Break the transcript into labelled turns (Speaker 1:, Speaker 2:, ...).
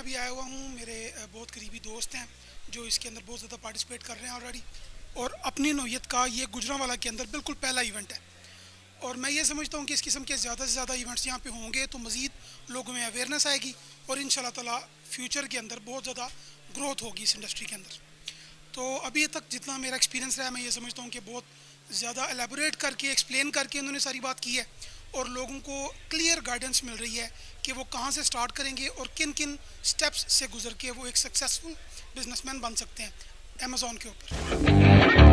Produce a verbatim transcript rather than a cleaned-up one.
Speaker 1: अभी आया हुआ हूँ, मेरे बहुत करीबी दोस्त हैं जो इसके अंदर बहुत ज़्यादा पार्टिसिपेट कर रहे हैं ऑलरेडी, और अपनी नौयत का ये गुजरांवाला के अंदर बिल्कुल पहला इवेंट है। और मैं ये समझता हूँ कि इस किस्म के ज़्यादा से ज़्यादा इवेंट्स यहाँ पे होंगे तो मज़ीद लोगों में अवेयरनेस आएगी और इंशाल्लाह ताला फ्यूचर के अंदर बहुत ज़्यादा ग्रोथ होगी इस इंडस्ट्री के अंदर। तो अभी तक जितना मेरा एक्सपीरियंस रहा है, मैं ये समझता हूँ कि बहुत ज़्यादा एलेबोरेट करके एक्सप्लेन करके उन्होंने सारी बात की है और लोगों को क्लियर गाइडेंस मिल रही है कि वो कहाँ से स्टार्ट करेंगे और किन किन स्टेप्स से गुजर के वो एक सक्सेसफुल बिजनेसमैन बन सकते हैं अमेज़ॉन के ऊपर।